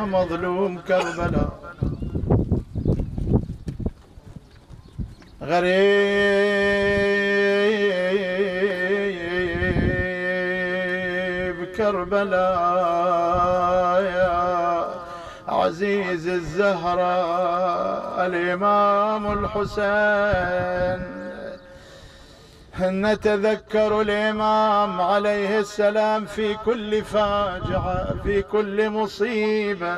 مظلوم كربلاء، غريب كربلاء يا عزيز الزهراء الإمام الحسين. نتذكر الإمام عليه السلام في كل فاجعة، في كل مصيبة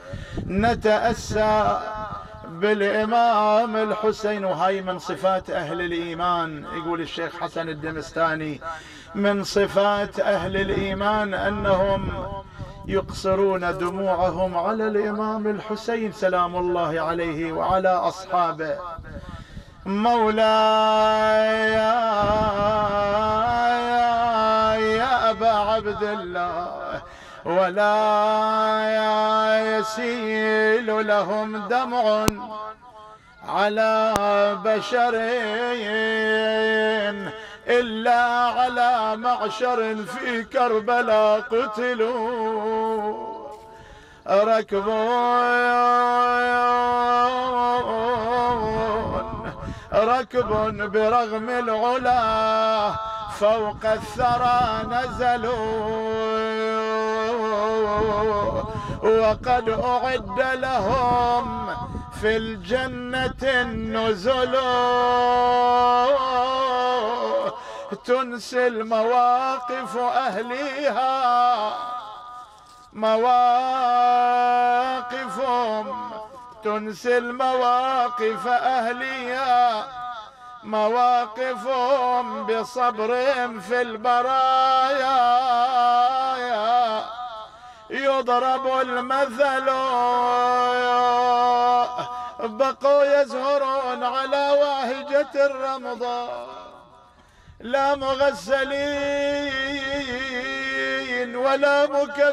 نتأسى بالإمام الحسين. وهاي من صفات أهل الإيمان، يقول الشيخ حسن الدمستاني من صفات أهل الإيمان أنهم يقصرون دموعهم على الإمام الحسين سلام الله عليه وعلى أصحابه. مولاي يا أبا عبد الله، ولا يسيل لهم دمع على بشر إلا على معشر في كربلاء قتلوا ركب برغم العلا فوق الثرى نزلوا، وقد أعد لهم في الجنة النزل تنسي المواقف أهليها مواقفهم، تنسي المواقف أهليها مواقفهم بصبرهم في البرايا. يضرب المثل بقوا يزهرون على واهجة الرمضاء لا مغسلين ولا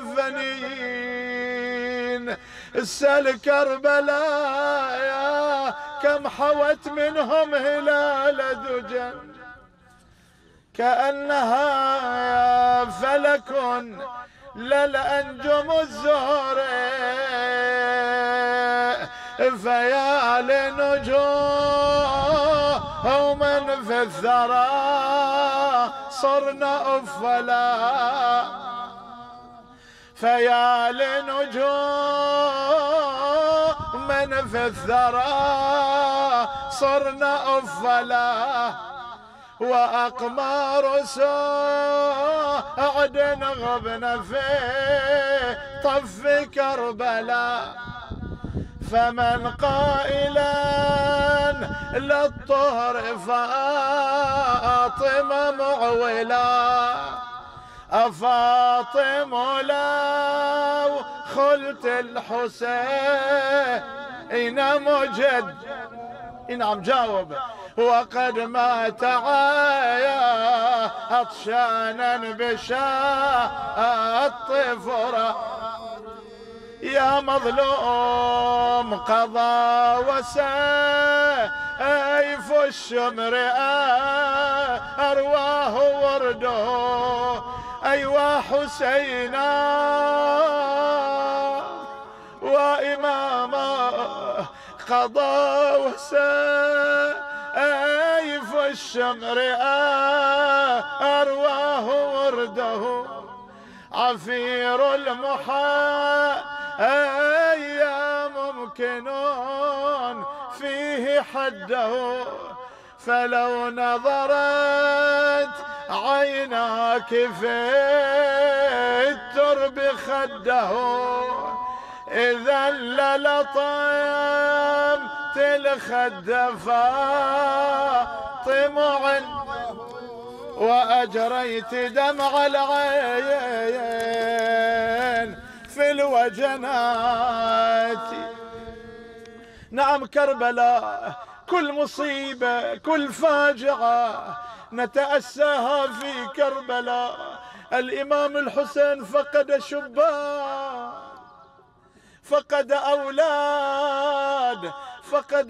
مكفنين. سل كربلاء يا كم حوت منهم هلال دجى كأنها يا فلك للأنجم الزهر، فيا لنجوم في الثرى صرنا أفلا، فيا لنجوم في الثرى صرنا أفلا، وأقمار سعد غبن في طف كربلاء. فمن قائلا للطهر فاطمة معولا، أفاطم لو خلت الحسين مجد. نعم جاوب. وقد مات عايا عطشانا بشاء الطفرة، يا مظلوم قضى وسيف الشمر أرواه ورده. أيوا حسينا وإماما قضى وسيف الشمر أرواه ورده. عفير المحايا ممكن فيه حده، فلو نظرت عيناك في الترب خده، إذا للطمت الخد فاطمع وأجريت دمع العين في الوجنات. نعم كربلاء كل مصيبة كل فاجعة نتأساها في كربلاء. الإمام الحسين فقد شبان، فقد أولاد، فقد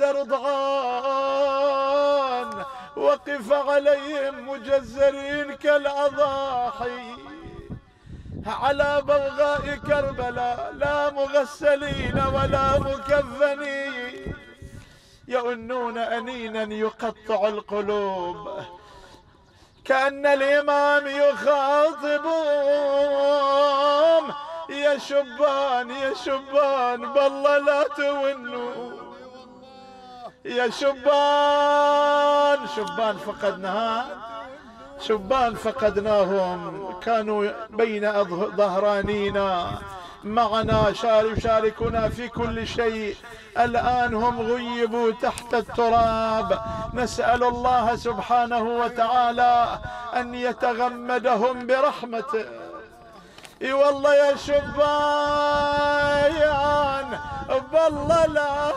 رضعان، وقف عليهم مجزرين كالأضاحي. على بوغاء كربلاء لا مغسلين ولا مكفنين يؤنون أنينا يقطع القلوب كأن الإمام يخاطبهم يا شبان يا شبان بالله لا تونوا يا شبان. شبان فقدناهم كانوا بين ظهرانينا معنا يشاركنا في كل شيء، الآن هم غيبوا تحت التراب. نسأل الله سبحانه وتعالى أن يتغمدهم برحمته. اي والله يا شبان بالله لا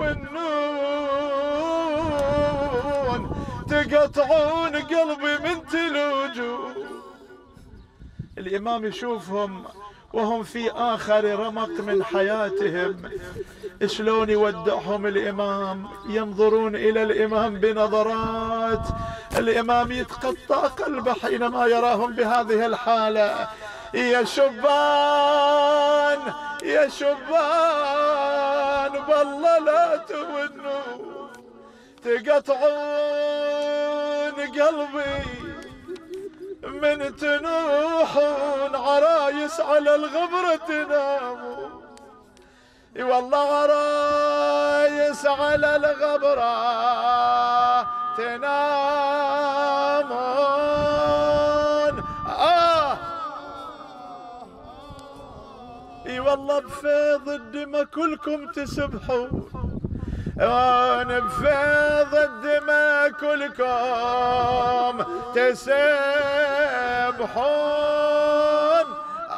تمنون تقطعون قلبي من تلوجوا. الإمام يشوفهم وهم في آخر رمق من حياتهم، شلون يودعهم الإمام، ينظرون إلى الإمام بنظرات. الإمام يتقطع قلبه حينما يراهم بهذه الحالة. يا شبان يا شبان بالله لا تونوا تقطعون قلبي من تنوحون عرايس على الغبرة تناموا. اي والله عرايس على الغبرة تنامون. اي والله بفيض الدماء كلكم تسبحون، بفيض الدماء كلكم تسبحون.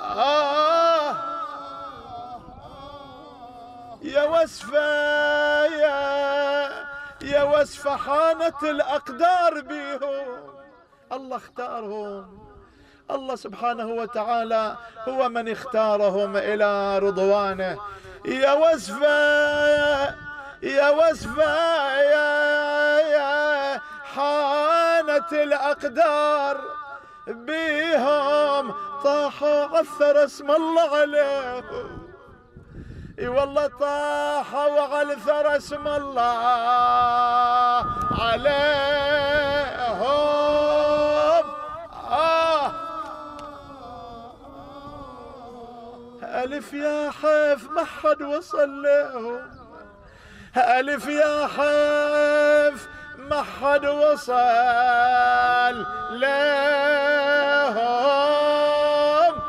يا وسفة يا وسفة حانت الأقدار بيهم، الله اختارهم، الله سبحانه وتعالى هو من اختارهم إلى رضوانه. يا وسفة يا وسفة يا حانت الأقدار بيهم، طاحوا عثر اسم الله عليهم. اي والله طاحوا وعثر اسم الله عليهم. ألف يا حيف ما حد وصل لهم، ألف يا حيف ما حد وصل لهم.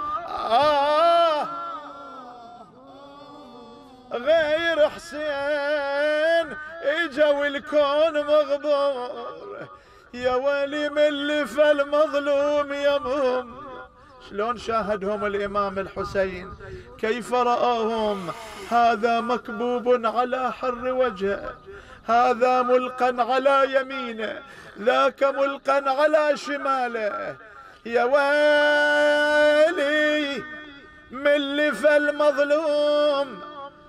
غير حسين اجا والكون مغبور، يا ويلي من اللي فالمظلوم يمهم. شلون شاهدهم الإمام الحسين، كيف رآهم، هذا مكبوب على حر وجهه، هذا ملقا على يمينه، ذاك ملقا على شماله. يا ويلي من اللي فالمظلوم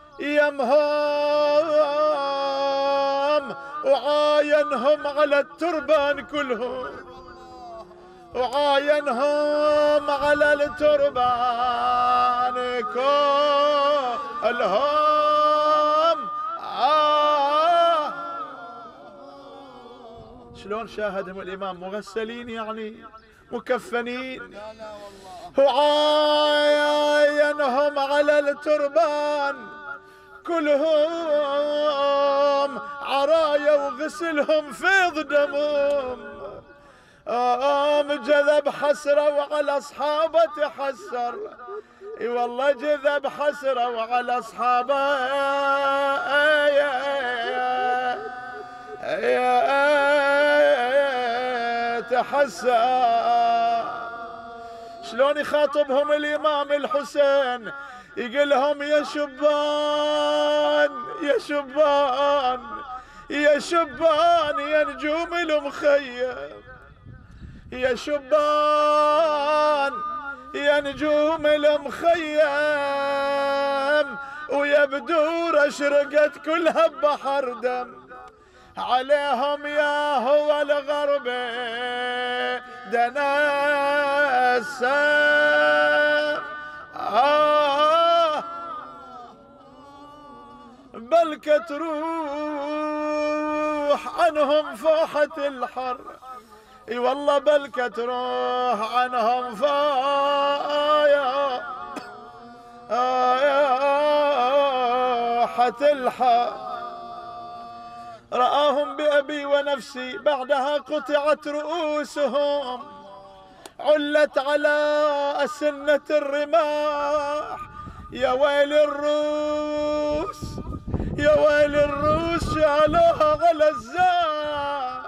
يمهم، وعاينهم على التربان كلهم، وعاينهم على التربان كلهم. شلون شاهدهم الإمام مغسلين يعني مكفنين، وعاينهم على التربان كلهم عرايا وغسلهم فيض دمهم. جذب حسرة وعلى أصحابه تحسر، اي والله جذب حسرة وعلى أصحابه تحسر. شلون يخاطبهم الإمام الحسين، يقول لهم يا شبان يا شبان يا شبان يا نجوم المخيم، يا شبان يا نجوم المخيم، ويا بدور اشرقت كلها ببحر دم، عليهم يا هو الغرب دنا السام. بلكة تروح عنهم فاحة الحر، اي والله بلكة تروح عنهم فاحة الحر. رآهم بأبي ونفسي بعدها قطعت رؤوسهم، علت على أسنة الرماح. يا ويل الروس يا ويل الروس شالوها على الزاد،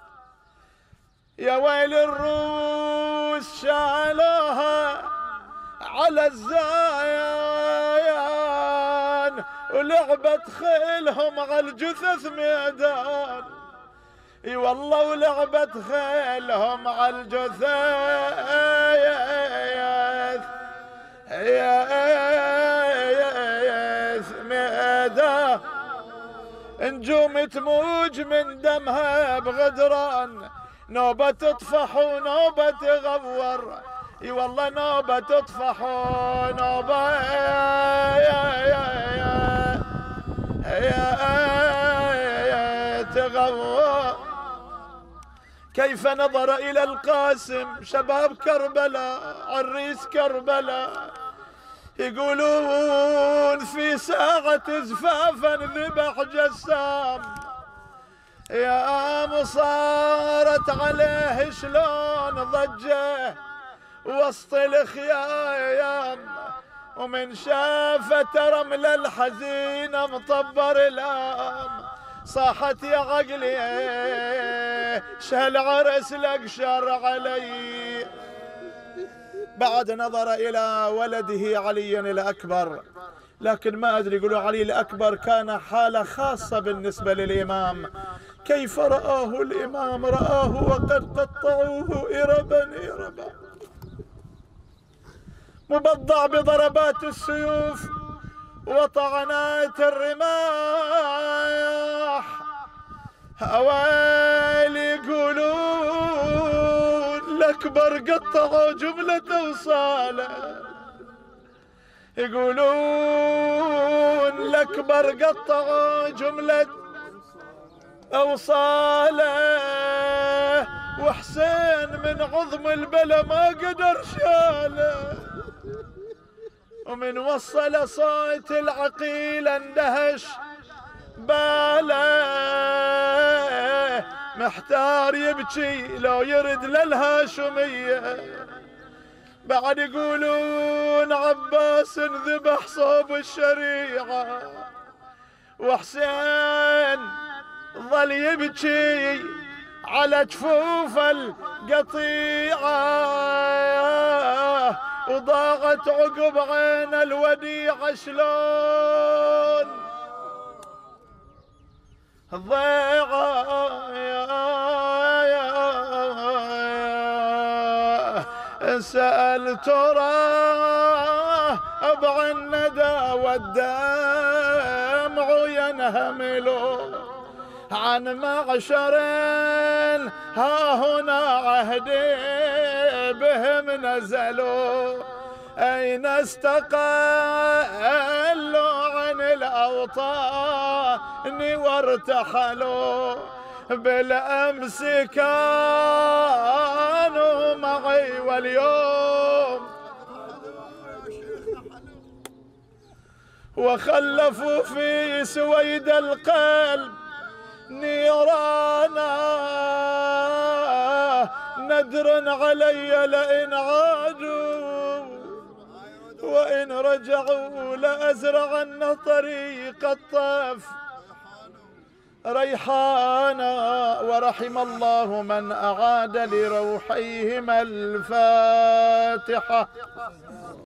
يا ويل الروس شالوها على الزايان، ولعبت خيلهم على الجثث ميدان. اي والله ولعبت خيلهم على الجثث ميدان. نجوم تموج من دمها بغدران، نوبة تطفح ونوبة تغور. اي والله نوبة تطفح ونوبة تغور. كيف نظر إلى القاسم شباب كربلاء، عريس كربلاء، يقولون في ساعة زفافا ذبح جسام. يا مصارت عليه شلون ضجه وسط الخيام، ومن شافت رمل الحزينة مطبر الام. صاحت يا عقلي شهالعرس لقشر علي. بعد نظر إلى ولده علي الأكبر، لكن ما أدري، يقولوا علي الأكبر كان حالة خاصة بالنسبة للإمام. كيف رآه الإمام؟ رآه وقد قطعوه إربا إربا، مبضع بضربات السيوف وطعنات الرماح. هوال يقولون الأكبر قطعوا جملة أوصاله، يقولون الأكبر قطعوا جملة أوصاله، وحسين من عظم البلا ما قدر شاله. ومن وصل صوت العقيل اندهش باله، محتار يبكي لو يرد للهاشمية. بعد يقولون عباس انذبح صوب الشريعة، وحسين ظل يبكي على جفوف القطيعة، وضاغت عقب عين الوديعة شلون ضيعة. سأل تراه أبع الندى والدمع ينهملوا عن معشر ها هنا عهدي بهم نزلوا. أين استقلوا عن الأوطان وارتحلوا، بالأمس كانوا معي واليوم وخلفوا في سويد القلب نيرانا. ندر علي لئن عادوا وإن رجعوا لأزرعن طريق الطف ريحانا. ورحم الله من أعاد لروحيهما الفاتحة.